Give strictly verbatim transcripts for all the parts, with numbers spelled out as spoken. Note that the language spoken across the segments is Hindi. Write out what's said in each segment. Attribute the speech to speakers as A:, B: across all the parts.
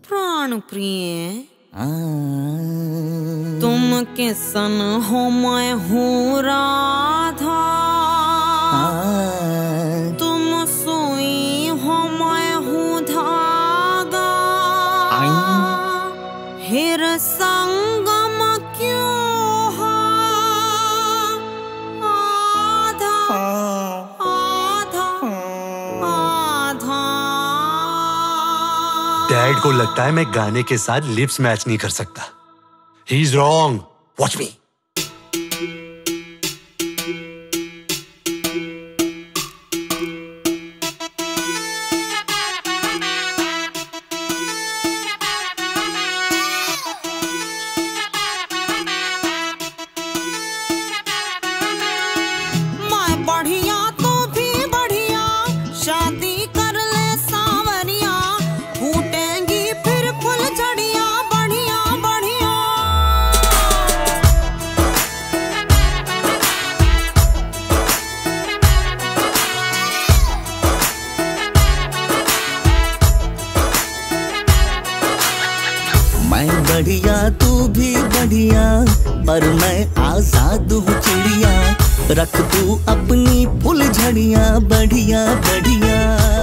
A: प्राण प्रिय तुम किसन हो मैं हूँ राधा, तुम सुई हो मैं हूँ धागा, हिर संगम क्यों हो आधा आधा आधा।
B: डैड को लगता है मैं गाने के साथ लिप्स मैच नहीं कर सकता। He is wrong, watch me.
C: मैं बढ़िया तू भी बढ़िया, पर मैं आजाद हूँ चिड़िया। रख तू अपनी फुल झड़िया बढ़िया बढ़िया।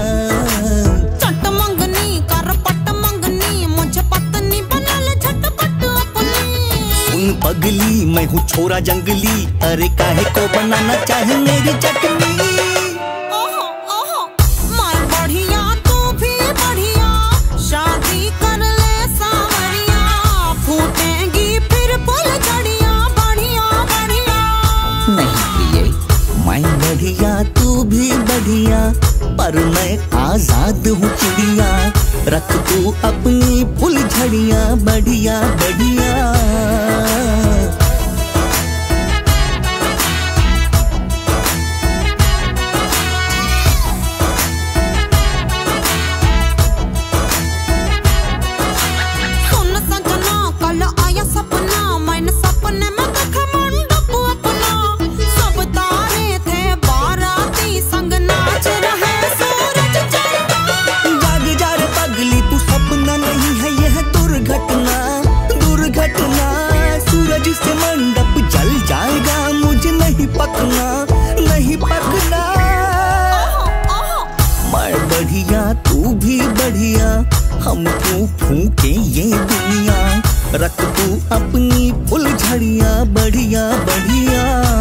A: चट मंगनी कर पट मंगनी, मुझे पत्नी बना ले झटपट अपनी।
C: सुन पगली मैं हूँ छोरा जंगली, अरे काहे को बनाना चाहे मेरी चटनी। बढ़िया तू भी बढ़िया, पर मैं आजाद हूँ चिड़िया। रख तू अपनी फुल झड़िया बढ़िया बढ़िया।
A: सुन सजना कल आया सपना, मैंने सपने में देखा मंडप अपना। सब तारे थे बाराती, संग नाच रहे सूरज चंदा।
C: जाग जा रे पगली तू, सपना नहीं है यह दुर्घटना दुर्घटना। सूरज से मंडप जल जाएगा, मुझे नहीं पकना नहीं पकना। मैं बढ़िया तू भी बढ़िया, हम फूंक फूंके ये दुनिया। रख तू अपनी फुल झड़िया बढ़िया बढ़िया।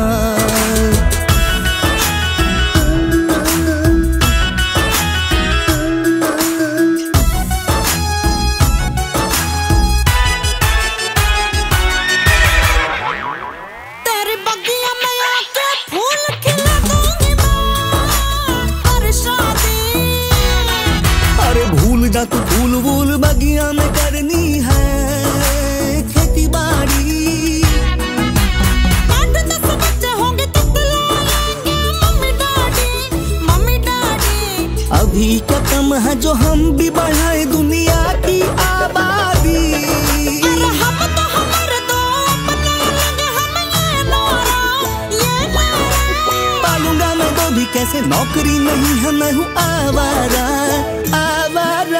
A: तेरी बगिया में आके फूल खिला दूंगी मैं, कर शादी।
C: अरे भूल जा तू फूल वूल बगिया में करनी है खेती बाड़ी।
A: आठ दस बच्चे होंगे तो बुलाएंगे मम्मी डैडी मम्मी डैडी।
C: अभी क्या कम है जो हम भी बढ़ाए दुनिया की आबादी।
A: अरे हम तो हमारे दो अपने लगे, हम ये नारा ये नारा।
C: पालूंगा मैं दो भी कैसे, नौकरी नहीं है मैं हूँ आवारा आवारा।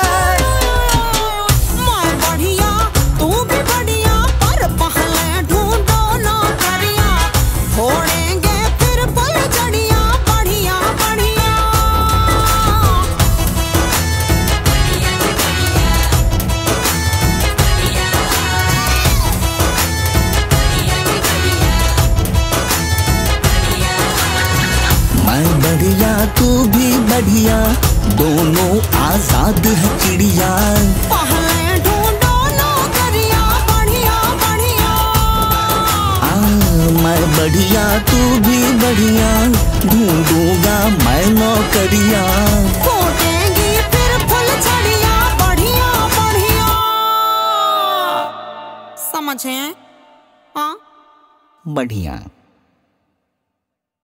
A: मैं बढ़िया तू भी बढ़िया, पर पहले ढूंढो नौकरियां। फोड़ेंगे फिर फुल झड़िया बढ़िया बढ़िया।
C: मैं बढ़िया तू भी बढ़िया, दोनों आजाद है चिड़िया।
A: पहले ढूंढो नौकरियां बढ़िया बढ़िया।
C: आ, मैं बढ़िया तू भी बढ़िया, ढूंढूंगा मैं नौकरिया।
A: फूटेंगी फिर फुल झड़िया बढ़िया बढ़िया। समझे? हाँ
C: बढ़िया।